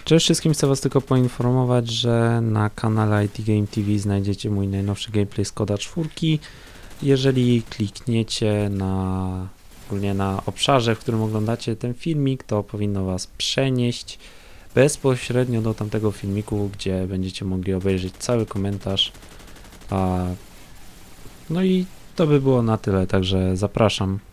Cześć wszystkim, chcę was tylko poinformować, że na kanale IT Game TV znajdziecie mój najnowszy gameplay z Koda 4. Jeżeli klikniecie ogólnie na obszarze, w którym oglądacie ten filmik, to powinno was przenieść bezpośrednio do tamtego filmiku, gdzie będziecie mogli obejrzeć cały komentarz. No i to by było na tyle, także zapraszam.